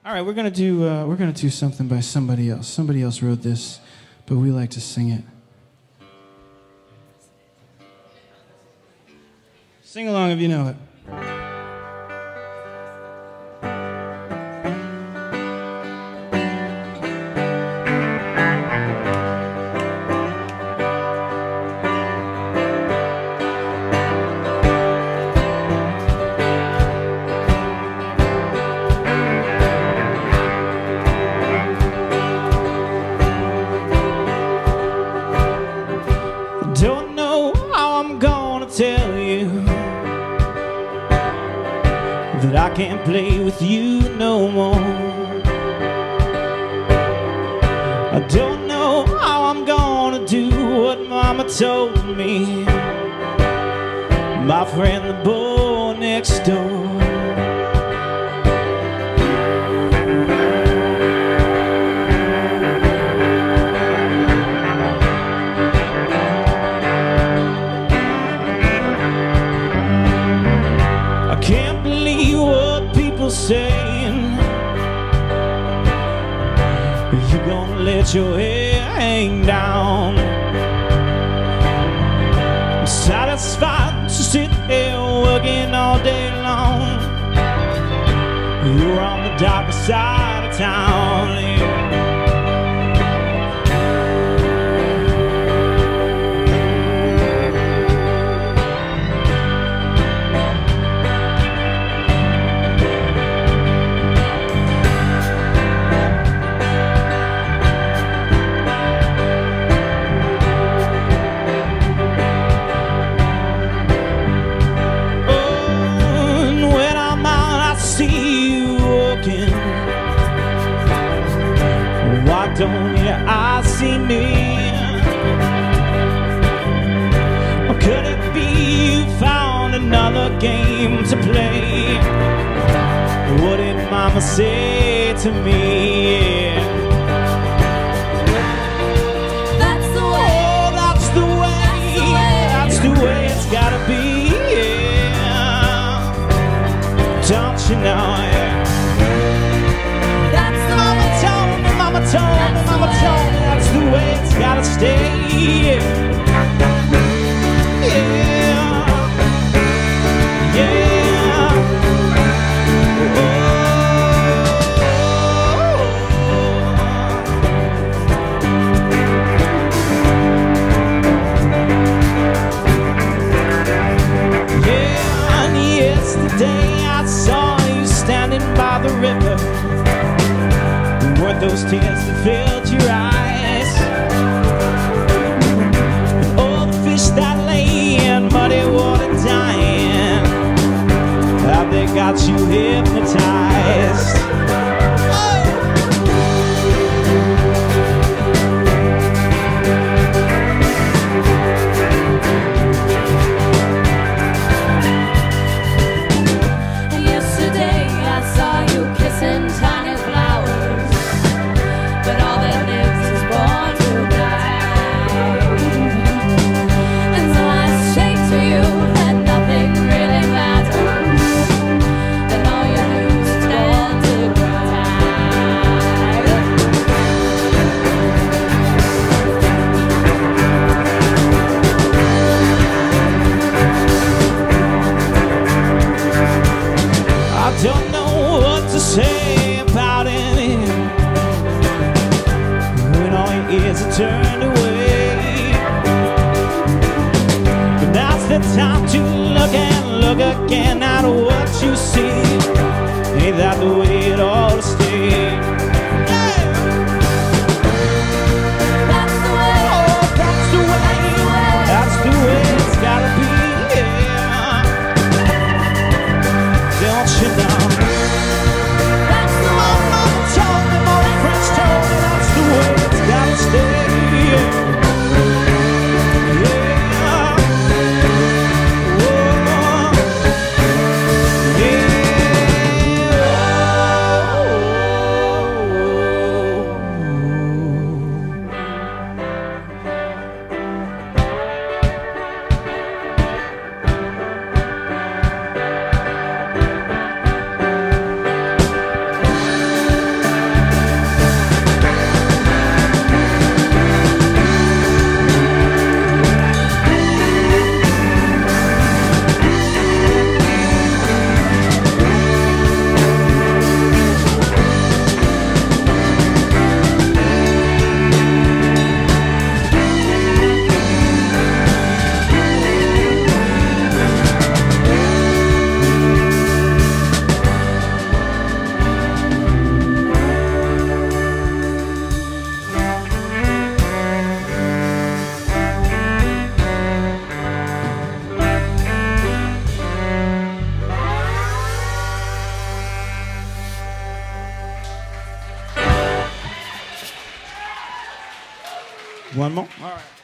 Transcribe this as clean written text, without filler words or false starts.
All right, we're gonna do something by somebody else. Somebody else wrote this, but we like to sing it. Sing along if you know it. Don't know how I'm gonna tell you that I can't play with you no more. I don't know how I'm gonna do what Mama told me, my friend the boy next door. Can't believe what people saying. You're gonna let your hair hang down. I'm satisfied to sit there working all day long. You're on the darker side of town. Why don't your eyes see me? Or could it be you found another game to play? What did Mama say to me? That's the way. Oh, that's the way. That's the way it's gotta be. Yeah. Don't you know? Yeah. Mama told me that's the way it's gotta stay. Yeah, yeah. Yeah, and yesterday I saw you standing by the river. Weren't those tears that filled your eyes? And all the fish that lay in muddy water dying, have they got you hypnotized? And yesterday I saw you kissing tiny flowers, but all that lives is born to die. And so I say to you that nothing really matters, that all you lose is born to I don't know what to say about it when all your ears are turned away. But now's the time to look and look again at what you see. Ain't that the way it ought to stay? That's the way. Oh, that's the way. That's the way it's gotta be. Yeah. Don't you know? That's the way. Mama told me, my friends told me that's the way it's gotta stay. Yeah. Whoa. Yeah. One more? All right.